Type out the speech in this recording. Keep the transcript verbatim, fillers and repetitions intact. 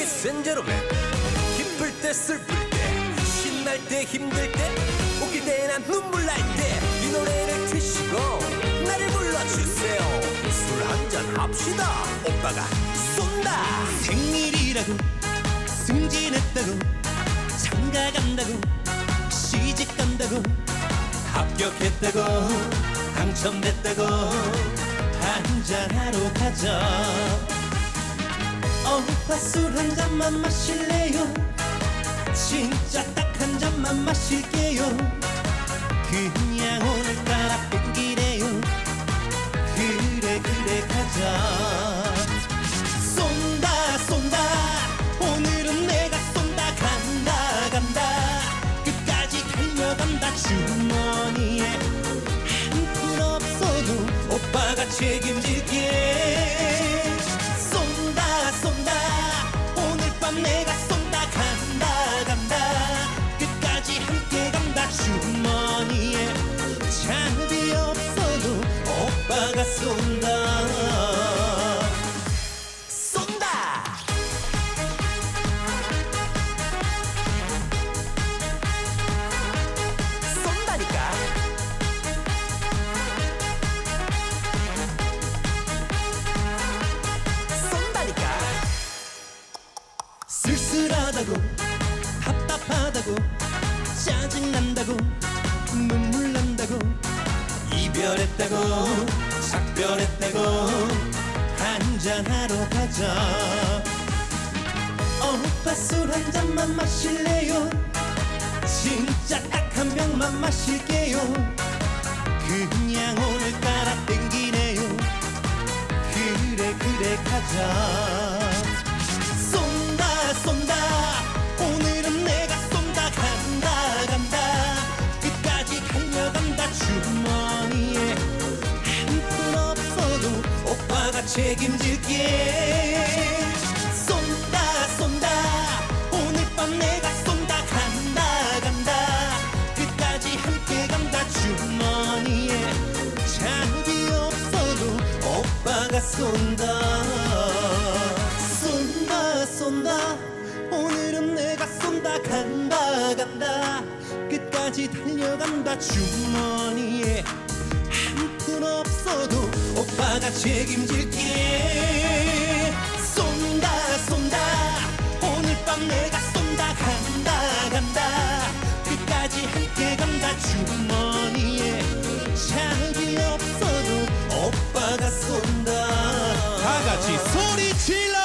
힘이 센 제로맨. 기쁠 때 슬플 때 신날 때 힘들 때 웃길 때나 눈물 날 때 이 노래를 드시고 나를 불러주세요. 술 한잔 합시다. 오빠가 쏜다. 생일이라고 승진했다고 장가 간다고 시집 간다고 합격했다고 당첨됐다고 한잔하러 가자. 오빠 술 한 잔만 마실래요? 진짜 딱 한 잔만 마실게요. 그냥 오늘따라 땡기래요. 그래 그래 가자. 쏜다 쏜다 오늘은 내가 쏜다. 간다 간다 끝까지 달려간다. 주머니에 한 푼 없어도 오빠가 책임질게. 쏜다 쏜다 오늘 밤 내가 쏜다. 간다 간다 끝까지 함께 간다. 주머니에 잔비 없어도 오빠가 쏜다. 쏜다. 쏜다니까. 쏜다니까. 쓸쓸하다고 답답하다고 짜증난다고 눈물 난다고 이별했다고 작별했다고 한잔하러 가자. 오빠 술 한 잔만 마실래요? 진짜 딱 한 병만 마실게요. 그냥 오늘따라 땡기네요. 그래 그래 가자. 쏜다 쏜다 오늘은 내가 쏜다. 간다 간다 끝까지 달려간다. 주머니에 한 푼 없어도 오빠가 책임질게. 쏜다 쏜다 오늘 밤 내가 쏜다. 간다 간다 끝까지 함께 간다. 주머니에 잔비 없어도 오빠가 쏜다. 쏜다 쏜다 오늘은 내가 쏜다. 간다 간다 끝까지 달려간다. 주머니에 한 푼 없어도 오빠가 책임질게. 쏜다 쏜다 오늘 밤 내가 쏜다. 간다 간다 끝까지 함께 간다. 주머니에 잔비 없어도 오빠가 쏜다. 다 같이 소리 질러.